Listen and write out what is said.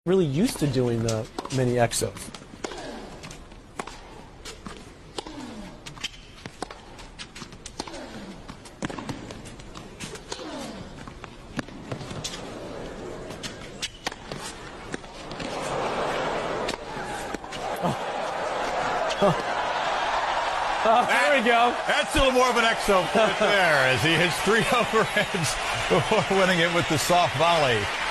really used to doing the mini exos. There we go. That's a little more of an exo point there as he hits 3 overheads before winning it with the soft volley.